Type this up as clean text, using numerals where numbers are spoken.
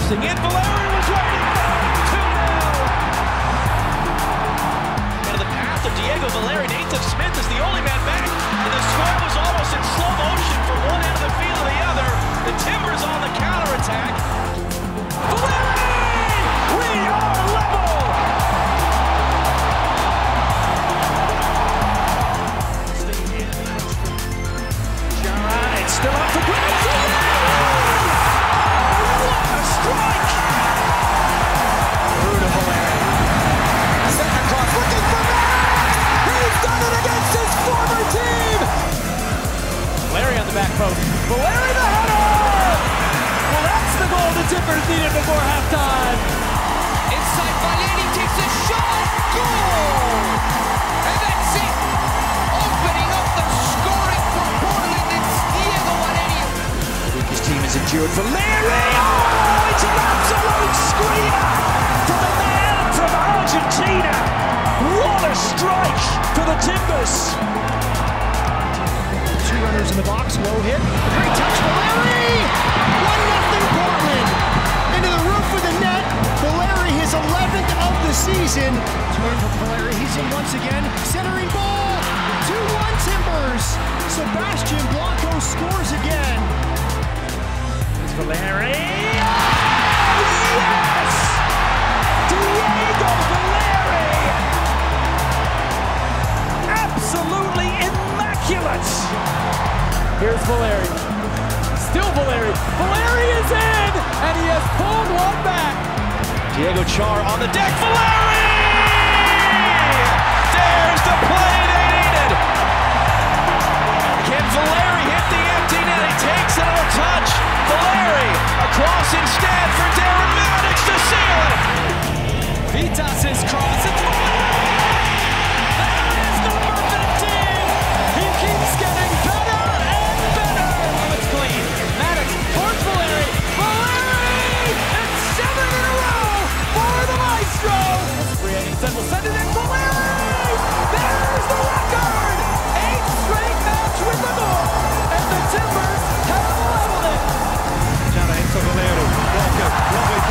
Crossing in, Valeri was waiting for it, 2-0. Into the path of Diego Valeri, Nathan Smith is the only man back, and the score was almost in slow motion from one end of the field to the other. The Timbers on the counterattack. Valeri! We are level! Jaron, it's still up for grabs. What a strike! Through to Valeri. Second cross, looking for Max! He's done it against his former team! Valeri on the back post. Valeri the header! Well, that's the goal the Timbers needed before halftime. Inside, Valeri takes a shot. Goal! And that's it. Opening up the scoring for Portland. It's Diego Valeri. Lucas' team has endured. Valeri! Oh, it's an absolute screamer for the man from Argentina. What a strike for the Timbers. Two runners in the box, low hit. A great touch, Valeri! 1-0 Portland. Into the roof of the net. Valeri, his 11th of the season. Turn from Valeri, he's in once again. Centering ball. 2-1 Timbers. Sebastian Blanco scores again. It's Valeri. Oh, yes! Diego Valeri! Absolutely immaculate! Here's Valeri. Still Valeri. Valeri is in! And he has pulled one back. Diego Char on the deck. Valeri! There's the play they needed. Can Valeri hit the empty net? He takes it on a touch. Valeri across instead for Darren Maddox to seal it. Vitas' cross. It's Valeri! That is the perfect team. He keeps getting better and better. It's clean. Maddox towards Valeri. Valeri! It's 7 in a row for the Maestro. Instead will send it in. Valeri! There's the record. 8th straight match with the North, and the Timbers have leveled it. Jana into Valeri. Walker, lovely